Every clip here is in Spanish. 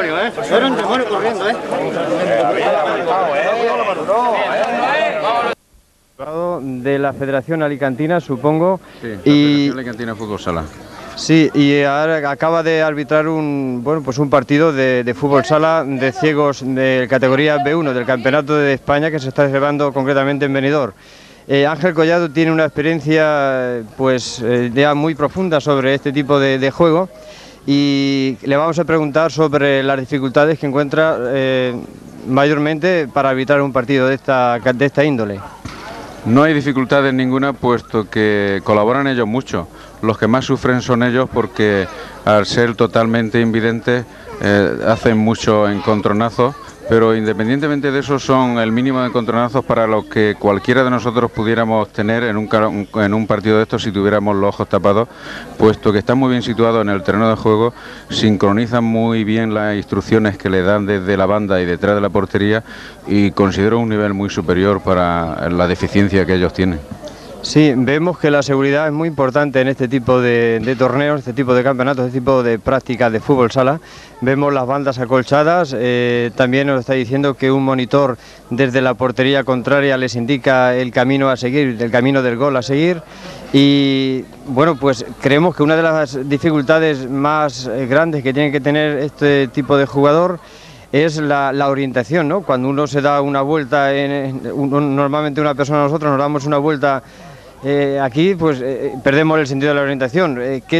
demonio, ¿eh? Era un demonio corriendo, ¿eh? De la Federación Alicantina, supongo. Sí, la Federación Alicantina Fútbol Sala. Sí, y ahora acaba de arbitrar un partido de fútbol sala de ciegos de categoría B1 del Campeonato de España que se está celebrando concretamente en Benidorm. Ángel Collado tiene una experiencia ya muy profunda sobre este tipo de juego y le vamos a preguntar sobre las dificultades que encuentra mayormente para arbitrar un partido de esta índole. No hay dificultades ninguna, puesto que colaboran ellos mucho. Los que más sufren son ellos porque al ser totalmente invidentes hacen mucho encontronazos, pero independientemente de eso son el mínimo de encontronazos para lo que cualquiera de nosotros pudiéramos tener en un partido de estos si tuviéramos los ojos tapados, puesto que están muy bien situados en el terreno de juego, sincronizan muy bien las instrucciones que le dan desde la banda y detrás de la portería y considero un nivel muy superior para la deficiencia que ellos tienen. Sí, vemos que la seguridad es muy importante en este tipo de torneos, este tipo de campeonatos, este tipo de prácticas de fútbol sala. Vemos las bandas acolchadas, también nos está diciendo que un monitor desde la portería contraria les indica el camino a seguir, el camino del gol a seguir. Y bueno, pues creemos que una de las dificultades más grandes que tiene que tener este tipo de jugador es la orientación, ¿no? Cuando uno se da una vuelta, normalmente una persona, nosotros nos damos una vuelta aquí, perdemos el sentido de la orientación.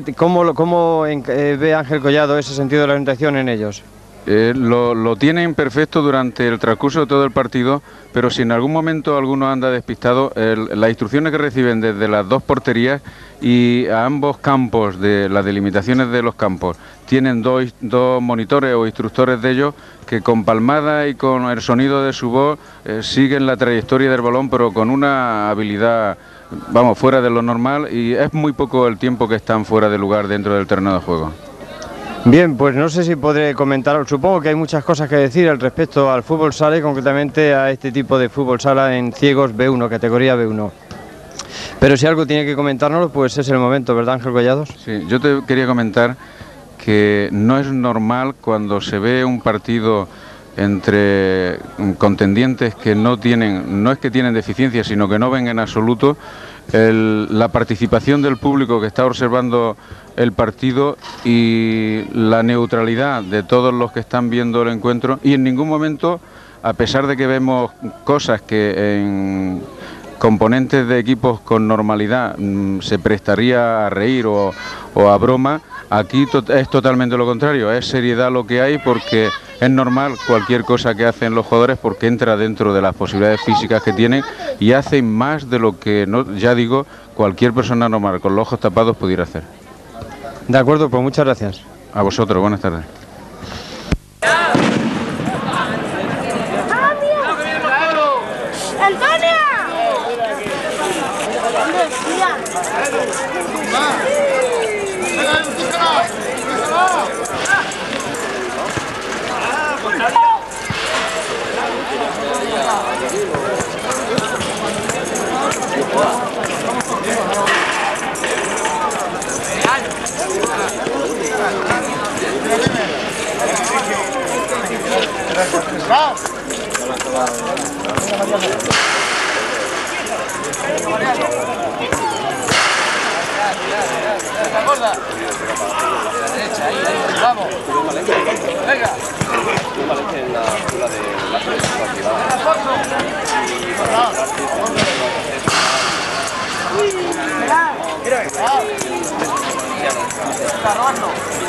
¿Cómo ve Ángel Collado ese sentido de la orientación en ellos? Lo tiene imperfecto durante el transcurso de todo el partido, pero si en algún momento alguno anda despistado, las instrucciones que reciben desde las dos porterías y a ambos campos, de las delimitaciones de los campos, tienen dos monitores o instructores de ellos que con palmada y con el sonido de su voz siguen la trayectoria del balón, pero con una habilidad, vamos, fuera de lo normal, y es muy poco el tiempo que están fuera de lugar dentro del terreno de juego. Bien, pues no sé si podré comentar, supongo que hay muchas cosas que decir al respecto al fútbol sala y concretamente a este tipo de fútbol sala en ciegos B1, categoría B1. Pero si algo tiene que comentárnoslo, pues es el momento, ¿verdad, Ángel Collados? Sí, yo te quería comentar que no es normal cuando se ve un partido entre contendientes que no es que tienen deficiencia, sino que no ven en absoluto la participación del público que está observando el partido y la neutralidad de todos los que están viendo el encuentro, y en ningún momento, a pesar de que vemos cosas que en componentes de equipos con normalidad se prestaría a reír o a broma, aquí es totalmente lo contrario, es seriedad lo que hay, porque es normal cualquier cosa que hacen los jugadores porque entra dentro de las posibilidades físicas que tienen y hacen más de lo que, ya digo, cualquier persona normal con los ojos tapados pudiera hacer. De acuerdo, pues muchas gracias. A vosotros, buenas tardes. Vamos. Venga. Está robando.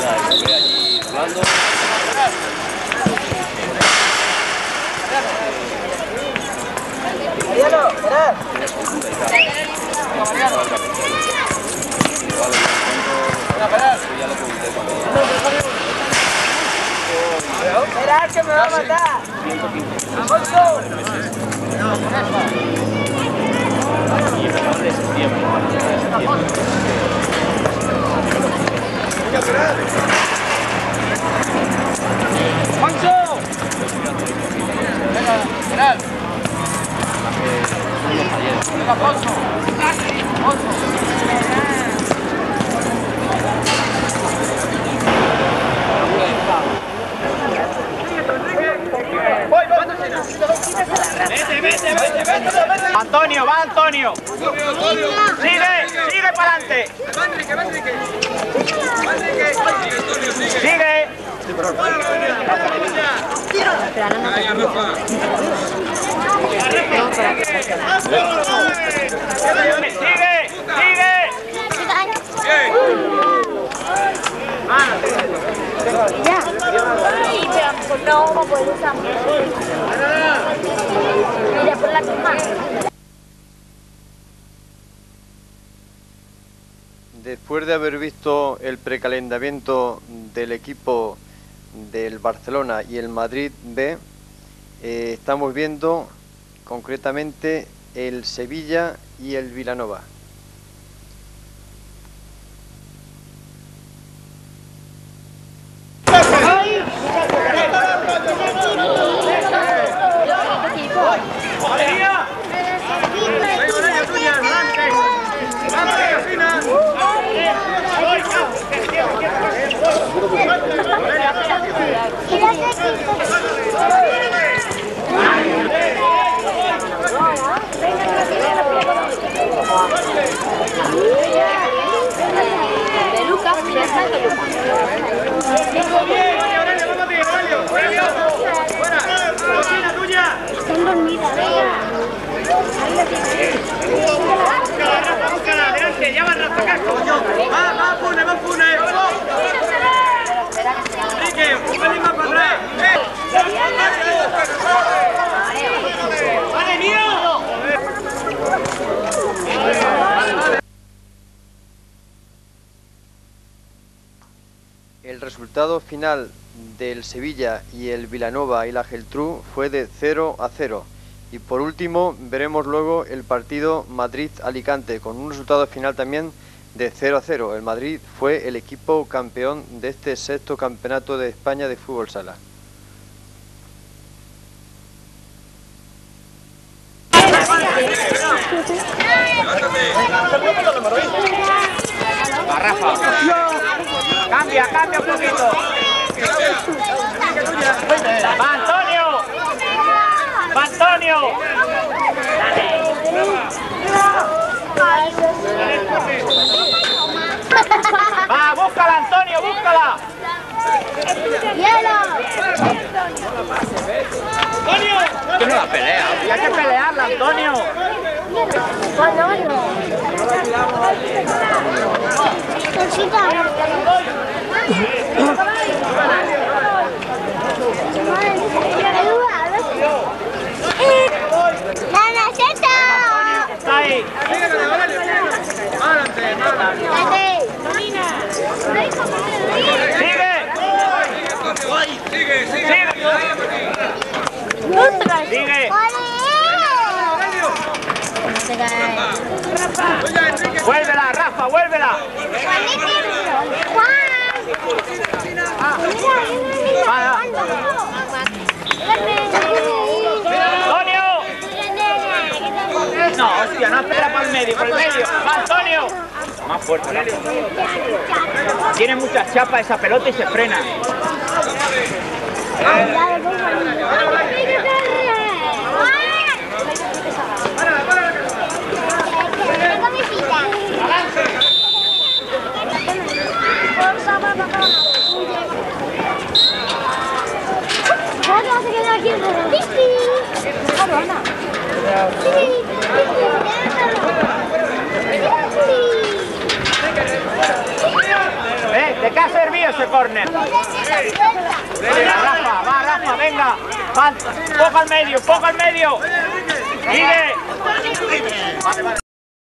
Mariano, esperad. Mariano. Esperad que me va a matar. ¡Poncho! Venga, esperad. Venga, Poncho. Poncho. Antonio, va Antonio. Sigue para adelante. Sigue. Sigue. No, no puedo usar. Mira por la cama. Después de haber visto el precalentamiento del equipo del Barcelona y el Madrid B, estamos viendo concretamente el Sevilla y el Vilanova. Están dormidas. Ya van a sacar, coño. Va, Pune. Enrique, un pelín más para atrás. ¡Vale, mío! El resultado final del Sevilla y el Vilanova y la Geltrú fue de 0-0. Y por último veremos luego el partido Madrid-Alicante con un resultado final también de 0-0. El Madrid fue el equipo campeón de este sexto campeonato de España de fútbol sala. Rafa. Cambia un poquito. Va Antonio. Va, búscala Antonio, búscala. Antonio. Esto no la pelea. Hay que pelearla, Antonio. Está ahí. Sigue. Vuélvela, Rafa, vuélvela. Antonio. No, hostia, no espera por el medio. Va Antonio. Más fuerte, Rafa. Tiene mucha chapa esa pelota y se frena. ¿De qué ha servido ese córner? Va Rafa, venga. Poco al medio. Sigue. Vale.